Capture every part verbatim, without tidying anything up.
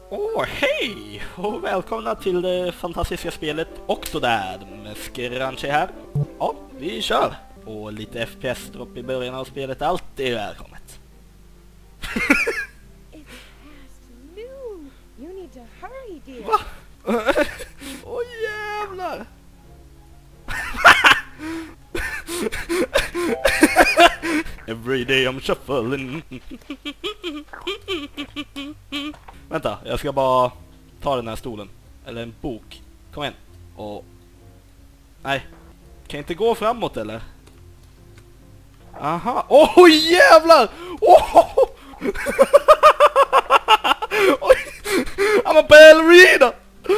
Åh, hej! Och välkomna till det fantastiska spelet Octodad med Skranche här. Ja, vi kör! Och lite F P S-dropp i början av spelet, allt är välkommet. Va? Åh oh, jävlar! Every day I'm shuffling. Vänta, jag ska bara ta den här stolen. Eller en bok. Kom igen. Och... Nej. Kan jag inte gå framåt eller? Aha. Åh oh, jävlar! Oh! Oj! I'm a ballerina!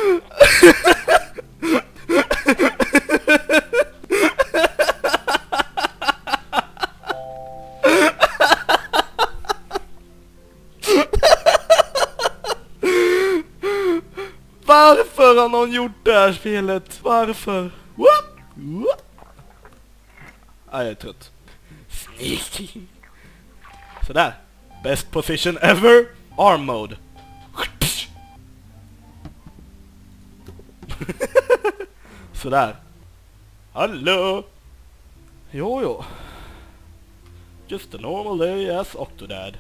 Varför har någon gjort det här spelet? Varför? What? What? Ah, jag är trött. Sneaky. Sådär. Best position ever. Arm mode. Sådär. Hallå. Jo, jo. Just a normal day as Octodad.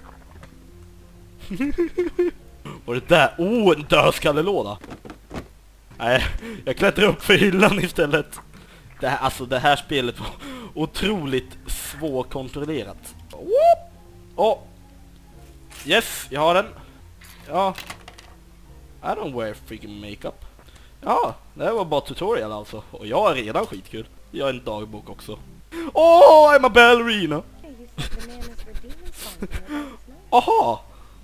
Och det där, oh, en dödskallelåda. Nej, jag klättrar upp för hyllan istället. Det här, alltså det här spelet var otroligt svårkontrollerat. Åh, oh. Yes, jag har den. Ja. I don't wear freaking makeup. Ja, det här var bara tutorial alltså. Och jag är redan skitkul. Jag har en dagbok också. Åh, oh, I'm a ballerina. Aha.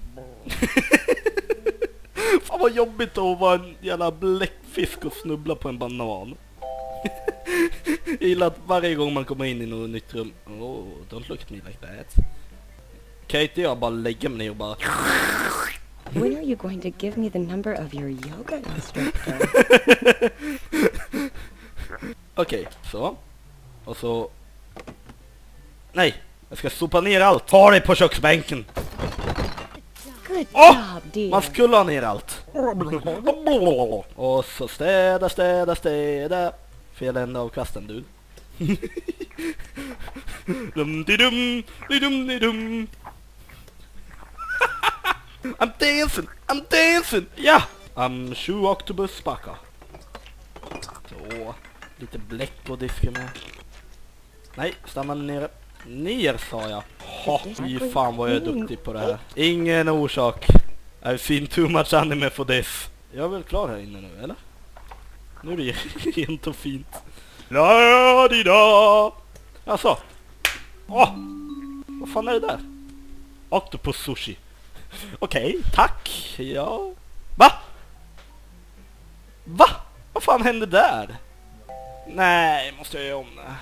Fan vad jobbigt att vara en jävla bläckfisk och snubbla på en banan. Jag gillar att varje gång man kommer in i något nytt rum. Oh, don't look at me like that. Kan inte jag bara lägga mig ner och bara... When are you going to give me the number of your yoga instructor? Okej, okay, så. Och så... Nej, jag ska sopa ner allt. Ta dig på köksbänken. Åh! Oh! Man skulle ha ner allt. Och så städa, städa, städa. Fel ända av kvasten, du. Dum, di, dum, di, dum, di, dum. I'm dancing, I'm dancing. Ja, I'm shoe octopus baka. Så, lite bläck och diska med. Nej, stanna nere. Ner sa jag. Ha, fy fan vad jag är duktig på det här. Ingen orsak. I've seen too much anime for this. Jag är väl klar här inne nu, eller? Nu är det rent och fint. La di da. Alltså. Åh. Vad fan är det där? Octopus sushi. Okej, okay, tack. Ja. Va? Va? Vad fan hände där? Nej, måste jag göra om det.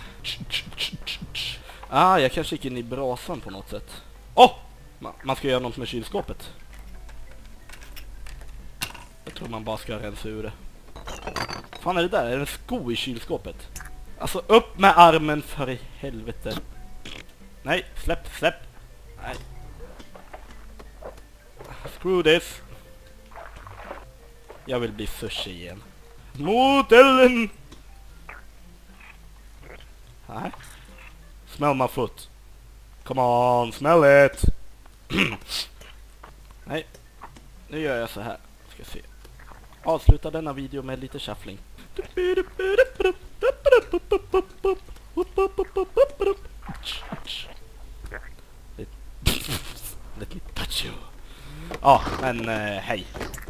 Ah, jag kanske gick in i brasan på något sätt. Åh! Oh! Man, man ska göra något med kylskåpet. Jag tror man bara ska rensa ur det. Fan är det där? Är det en sko i kylskåpet? Alltså upp med armen för i helvete. Nej, släpp, släpp. Nej. Screw this. Jag vill bli sushi igen. Modellen! Nej. Smell my foot. Come on, smell it. Nej. Nu gör jag så här. Ska se. Avsluta denna video med lite shuffling. Let me touch you. Ja, men eh, hej.